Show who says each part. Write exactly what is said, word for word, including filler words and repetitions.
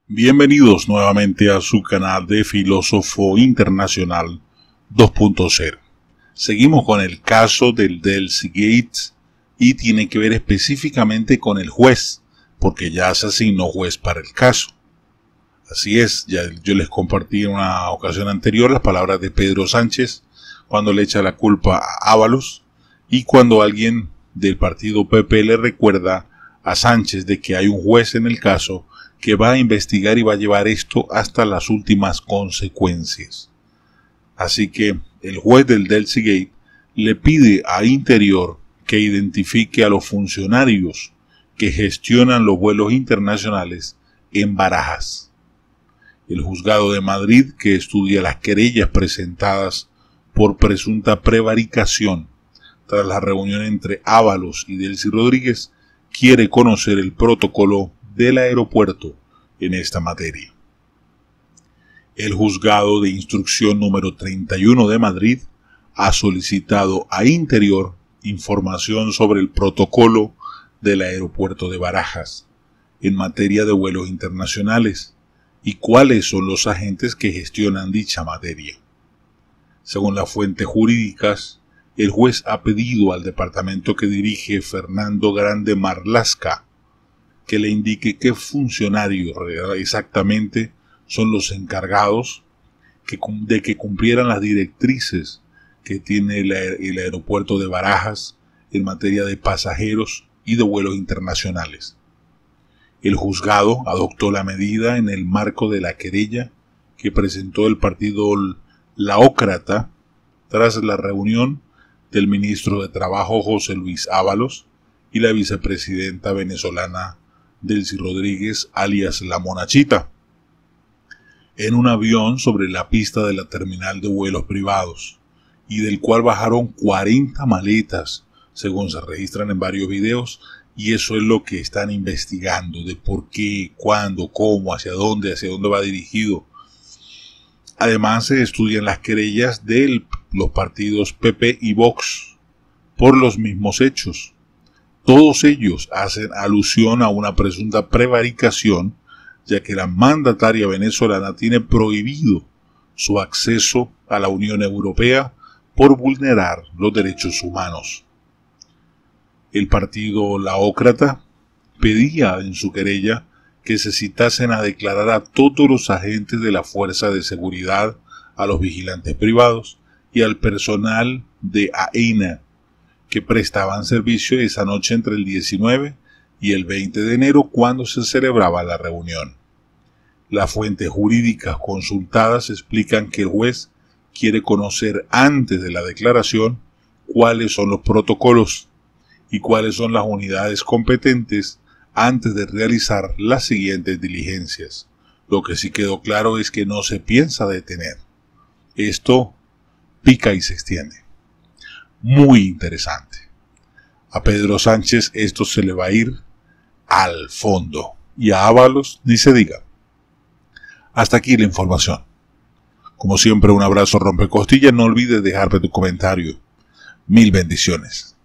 Speaker 1: Bienvenidos nuevamente a su canal de Filósofo Internacional dos punto cero. Seguimos con el caso del Delcy-Gate y tiene que ver específicamente con el juez, porque ya se asignó juez para el caso. Así es, ya yo les compartí en una ocasión anterior las palabras de Pedro Sánchez cuando le echa la culpa a Ábalos y cuando alguien del partido P P le recuerda a Sánchez de que hay un juez en el caso que va a investigar y va a llevar esto hasta las últimas consecuencias. Así que el juez del Delcy-Gate le pide a Interior que identifique a los funcionarios que gestionan los vuelos internacionales en Barajas. El juzgado de Madrid, que estudia las querellas presentadas por presunta prevaricación tras la reunión entre Ábalos y Delcy Rodríguez, quiere conocer el protocolo del aeropuerto en esta materia. El juzgado de instrucción número treinta y uno de Madrid ha solicitado a Interior información sobre el protocolo del aeropuerto de Barajas en materia de vuelos internacionales y cuáles son los agentes que gestionan dicha materia. Según las fuentes jurídicas, el juez ha pedido al departamento que dirige Fernando Grande Marlaska que le indique qué funcionarios exactamente son los encargados que, de que cumplieran las directrices que tiene el, el aeropuerto de Barajas en materia de pasajeros y de vuelos internacionales. El juzgado adoptó la medida en el marco de la querella que presentó el partido laócrata tras la reunión del ministro de Trabajo José Luis Ábalos y la vicepresidenta venezolana Delcy Rodríguez, alias La Monachita, en un avión sobre la pista de la terminal de vuelos privados, y del cual bajaron cuarenta maletas, según se registran en varios videos, y eso es lo que están investigando, de por qué, cuándo, cómo, hacia dónde, hacia dónde va dirigido. Además se estudian las querellas de los partidos P P y Vox por los mismos hechos. Todos ellos hacen alusión a una presunta prevaricación, ya que la mandataria venezolana tiene prohibido su acceso a la Unión Europea por vulnerar los derechos humanos. El partido laócrata pedía en su querella que se citasen a declarar a todos los agentes de la Fuerza de Seguridad, a los vigilantes privados y al personal de AENA que prestaban servicio esa noche entre el diecinueve y el veinte de enero cuando se celebraba la reunión. Las fuentes jurídicas consultadas explican que el juez quiere conocer antes de la declaración cuáles son los protocolos y cuáles son las unidades competentes antes de realizar las siguientes diligencias. Lo que sí quedó claro es que no se piensa detener. Esto pica y se extiende. Muy interesante. A Pedro Sánchez esto se le va a ir al fondo y a Ábalos ni se diga. Hasta aquí la información. Como siempre, un abrazo rompecostillas. No olvides dejarme tu comentario. Mil bendiciones.